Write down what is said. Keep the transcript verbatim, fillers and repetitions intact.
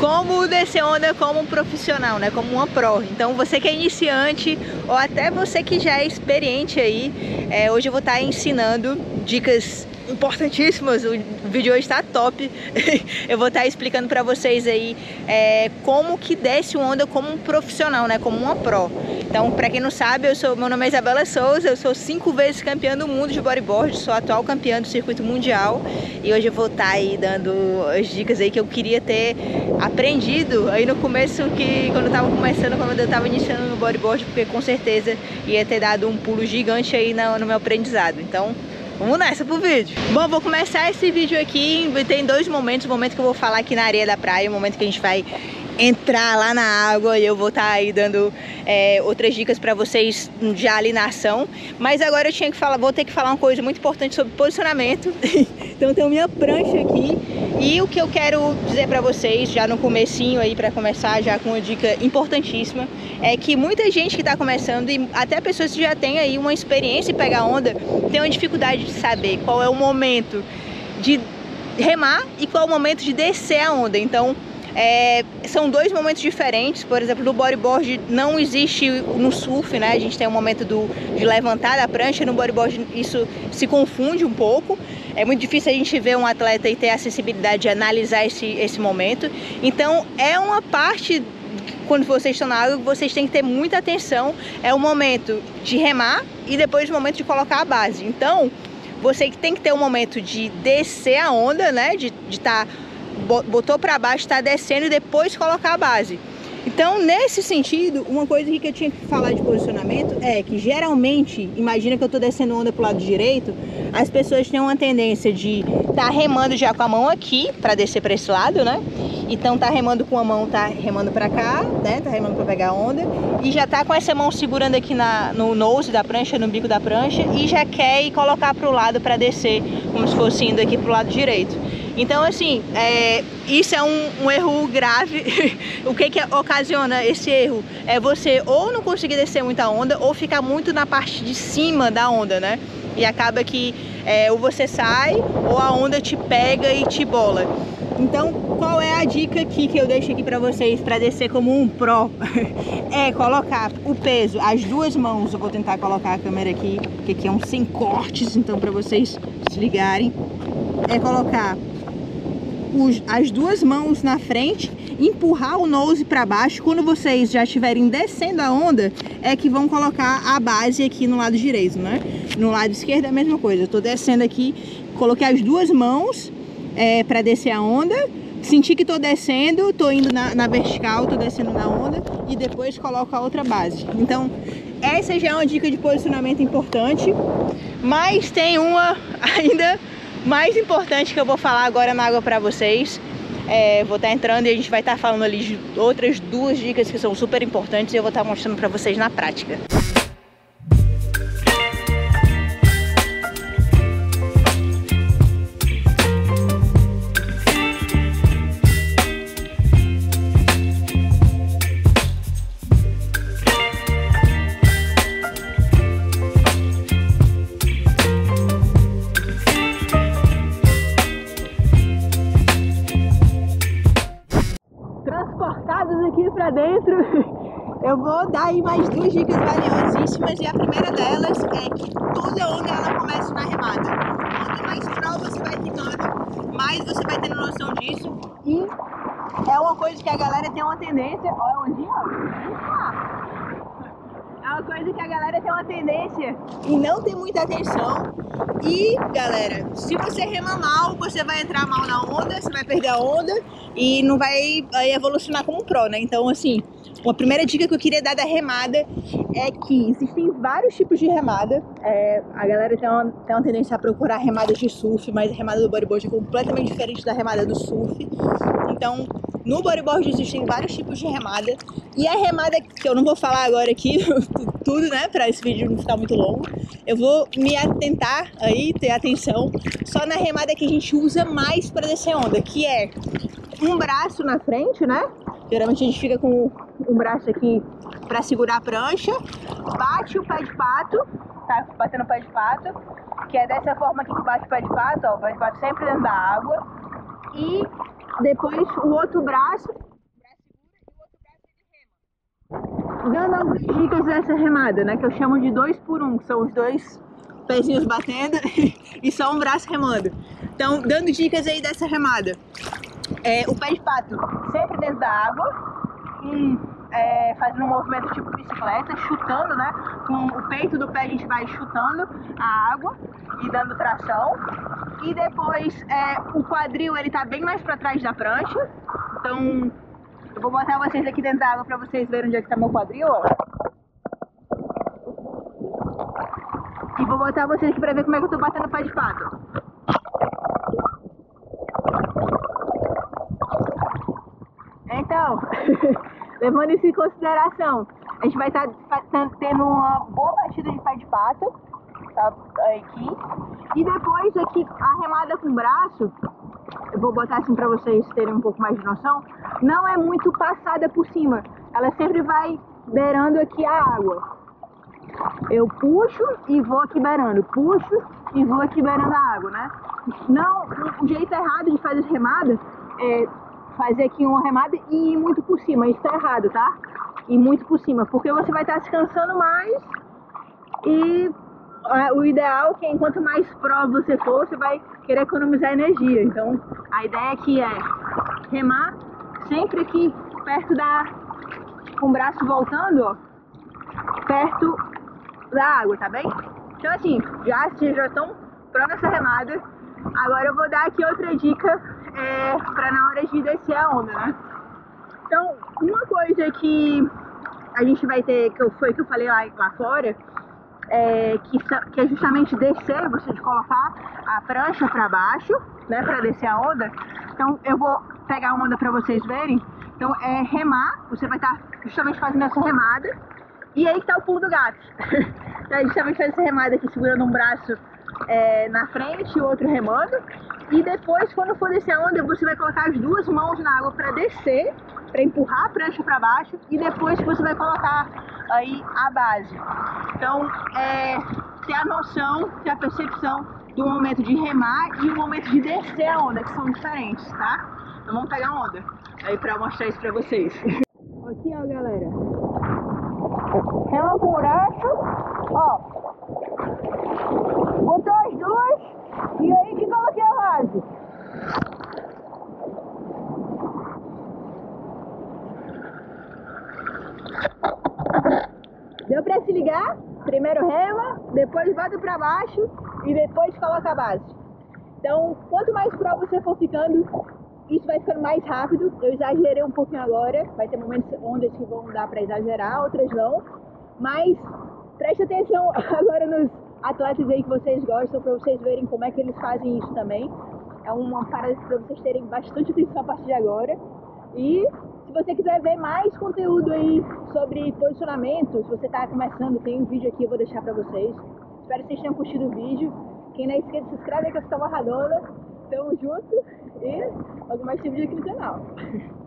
como descer onda como um profissional, né? Como uma pro. Então você que é iniciante ou até você que já é experiente aí, é, hoje eu vou estar ensinando dicas importantíssimas. O vídeo hoje está top. Eu vou estar explicando para vocês aí é, como que desce uma onda como um profissional, né? Como uma pro. Então, para quem não sabe, eu sou, meu nome é Isabela Souza, eu sou cinco vezes campeã do mundo de bodyboard, sou atual campeã do circuito mundial e hoje eu vou estar aí dando as dicas aí que eu queria ter aprendido aí no começo, que quando eu tava começando, quando eu tava iniciando no bodyboard, porque com certeza ia ter dado um pulo gigante aí no, no meu aprendizado. Então, vamos nessa pro vídeo. Bom, vou começar esse vídeo aqui, tem dois momentos, o momento que eu vou falar aqui na areia da praia, o momento que a gente vai entrar lá na água e eu vou estar aí dando é, outras dicas para vocês já ali na ação. Mas agora eu tinha que falar, vou ter que falar uma coisa muito importante sobre posicionamento. Então tem a minha prancha aqui e o que eu quero dizer para vocês já no comecinho aí, para começar já com uma dica importantíssima, é que muita gente que está começando e até pessoas que já têm aí uma experiência em pegar onda tem uma dificuldade de saber qual é o momento de remar e qual é o momento de descer a onda. Então É, são dois momentos diferentes. Por exemplo, no bodyboard não existe no surf, né? A gente tem o momento do, de levantar da prancha. No bodyboard isso se confunde um pouco. É muito difícil a gente ver um atleta e ter a acessibilidade de analisar esse, esse momento. Então é uma parte, quando vocês estão na água, vocês têm que ter muita atenção. É o momento de remar e depois o momento de colocar a base. Então você tem que ter um momento de descer a onda, né? De estar botou para baixo, está descendo e depois colocar a base. Então, nesse sentido, uma coisa que eu tinha que falar de posicionamento é que geralmente, imagina que eu estou descendo onda pro lado direito, as pessoas têm uma tendência de estar tá remando já com a mão aqui para descer para esse lado, né? Então tá remando com a mão, tá remando para cá, né? Tá remando para pegar a onda e já tá com essa mão segurando aqui na, no nose da prancha, no bico da prancha, e já quer ir colocar pro lado para descer, como se fosse indo aqui pro lado direito. Então, assim, é, isso é um, um erro grave. O que que ocasiona esse erro? É você ou não conseguir descer muita onda ou ficar muito na parte de cima da onda, né? E acaba que é, ou você sai ou a onda te pega e te bola. Então, qual é a dica aqui que eu deixo aqui pra vocês pra descer como um pro? É colocar o peso, as duas mãos. Eu vou tentar colocar a câmera aqui, porque aqui é um sem cortes, então pra vocês se ligarem. É colocar Os, as duas mãos na frente, empurrar o nose para baixo. Quando vocês já estiverem descendo a onda, é que vão colocar a base aqui no lado direito, né? No lado esquerdo é a mesma coisa. Eu tô descendo aqui, coloquei as duas mãos é, para descer a onda. Senti que tô descendo, tô indo na, na vertical, tô descendo na onda e depois coloco a outra base. Então, essa já é uma dica de posicionamento importante. Mas tem uma ainda mais importante que eu vou falar agora na água para vocês. É, vou estar entrando e a gente vai estar falando ali de outras duas dicas que são super importantes e eu vou estar mostrando para vocês na prática. Aqui pra dentro, eu vou dar aí mais duas dicas valiosíssimas e a primeira delas é que toda onda ela começa na remada. Quanto mais pro você vai ficando, mais você vai tendo noção disso e é uma coisa que a galera tem uma tendência, olha a ondinha, ó. É uma coisa que a galera tem uma tendência em não ter muita atenção. E, galera, se você remar mal, você vai entrar mal na onda, você vai perder a onda e não vai aí, evolucionar como pro, né? Então, assim, uma primeira dica que eu queria dar da remada é que existem vários tipos de remada. É, a galera tem uma, tem uma tendência a procurar remadas de surf, mas a remada do bodyboard é completamente diferente da remada do surf. Então, no bodyboard existem vários tipos de remada. E a remada, que eu não vou falar agora aqui, tudo, né, para esse vídeo não ficar muito longo, eu vou me atentar aí, ter atenção, só na remada que a gente usa mais para descer onda, que é um braço na frente, né? Geralmente a gente fica com um braço aqui para segurar a prancha, bate o pé de pato, tá batendo o pé de pato, que é dessa forma aqui que bate o pé de pato, ó, o pé de pato sempre dentro da água, e depois o outro braço dando algumas dicas dessa remada, né? Que eu chamo de dois por um, que são os dois pezinhos batendo e só um braço remando. Então, dando dicas aí dessa remada. É, o pé de pato sempre dentro da água e é, fazendo um movimento tipo bicicleta, chutando, né? Com o peito do pé a gente vai chutando a água e dando tração. E depois é, o quadril ele tá bem mais para trás da prancha. Então eu vou botar vocês aqui dentro da água para vocês verem onde é que tá meu quadril, ó. E vou botar vocês aqui para ver como é que eu tô batendo o pé de pato. Então, levando isso em consideração, a gente vai estar tá tendo uma boa batida de pé de pato, tá, aqui. E depois aqui, a remada com o braço, eu vou botar assim para vocês terem um pouco mais de noção, não é muito passada por cima, ela sempre vai beirando aqui a água. Eu puxo e vou aqui beirando, puxo e vou aqui beirando a água, né? Não, o jeito errado de fazer remada é fazer aqui uma remada e ir muito por cima, isso tá errado, tá? Ir muito por cima, porque você vai estar descansando mais e é, o ideal é que enquanto mais pró você for, você vai querer economizar energia. Então, a ideia aqui é remar sempre aqui perto da... com o braço voltando, ó, perto da água, tá bem? Então assim, já, vocês já estão pró nessa remada. Agora eu vou dar aqui outra dica é, para na hora de descer a onda, né? Então, uma coisa que a gente vai ter, que foi que eu falei lá, lá fora, é, que, que é justamente descer, você de colocar a prancha para baixo, né, para descer a onda. Então, eu vou pegar a onda para vocês verem. Então, é remar, você vai estar justamente fazendo essa remada. E aí que tá o pulo do gato. Então, a gente também faz essa remada aqui, segurando um braço é, na frente e o outro remando. E depois, quando for descer a onda, você vai colocar as duas mãos na água para descer, para empurrar a prancha para baixo. E depois você vai colocar aí a base. Então, é, ter a noção, ter a percepção do momento de remar e o momento de descer a onda, que são diferentes, tá? Então vamos pegar a onda aí para mostrar isso para vocês. Aqui, ó, galera. Rema com o braço, ó. Botou as duas e aí que coloquei a base. Deu pra se ligar? Primeiro rema, depois bota pra baixo e depois coloca a base. Então, quanto mais pro você for ficando, isso vai ficando mais rápido. Eu exagerei um pouquinho agora, vai ter momentos ondas que vão dar pra exagerar, outras não. Mas preste atenção agora nos atletas aí que vocês gostam, pra vocês verem como é que eles fazem isso também. É uma parada pra vocês terem bastante atenção a partir de agora. E se você quiser ver mais conteúdo aí sobre posicionamento, se você tá começando, tem um vídeo aqui, eu vou deixar pra vocês. Espero que vocês tenham curtido o vídeo. Quem não é inscrito, se inscreve aí que eu sou Maradona. Tamo junto e logo mais tem vídeo aqui no canal.